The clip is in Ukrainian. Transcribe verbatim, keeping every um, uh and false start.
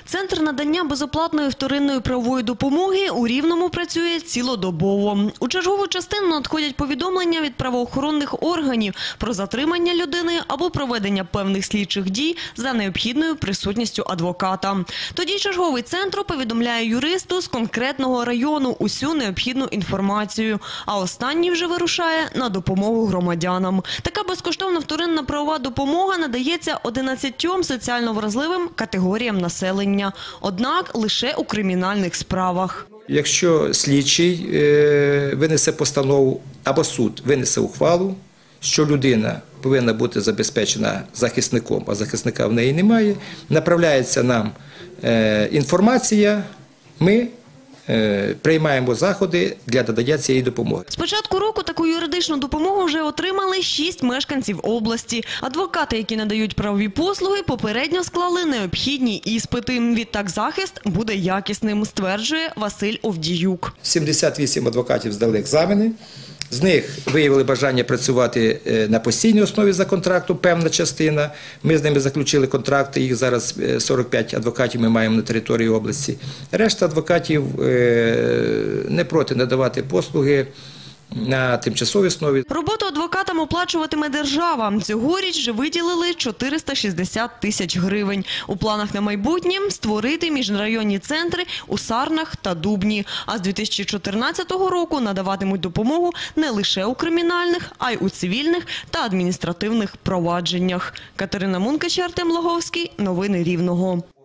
Центр надання безоплатної вторинної правової допомоги у Рівному працює цілодобово. У чергову частину надходять повідомлення від правоохоронних органів про затримання людини або проведення певних слідчих дій за необхідною присутністю адвоката. Тоді черговий центр повідомляє юристу з конкретного району усю необхідну інформацію, а останній вже вирушає на допомогу громадянам. Така безкоштовна вторинна правова допомога надається одинадцятьом соціально вразливим категоріям населення. Однак лише у кримінальних справах. Якщо слідчий винесе постанову або суд винесе ухвалу, що людина повинна бути забезпечена захисником, а захисника в неї немає, направляється нам інформація, ми приймаємо заходи для надання цієї допомоги. З початку року таку юридичну допомогу вже отримали шість мешканців області. Адвокати, які надають правові послуги, попередньо склали необхідні іспити. Відтак захист буде якісним, стверджує Василь Овдіюк. сімдесят вісім адвокатів здали екзамени. З них виявили бажання працювати на постійній основі за контрактом, певна частина. Ми з ними заключили контракти, їх зараз сорок п'ять адвокатів ми маємо на території області. Решта адвокатів не проти надавати послуги на тимчасовій основі. Роботу адвокатам оплачуватиме держава. Цьогоріч вже виділили чотириста шістдесят тисяч гривень. У планах на майбутнє – створити міжрайонні центри у Сарнах та Дубні. А з дві тисячі чотирнадцятого року надаватимуть допомогу не лише у кримінальних, а й у цивільних та адміністративних провадженнях. Катерина Мункач, Артем Лаговський. Новини Рівного.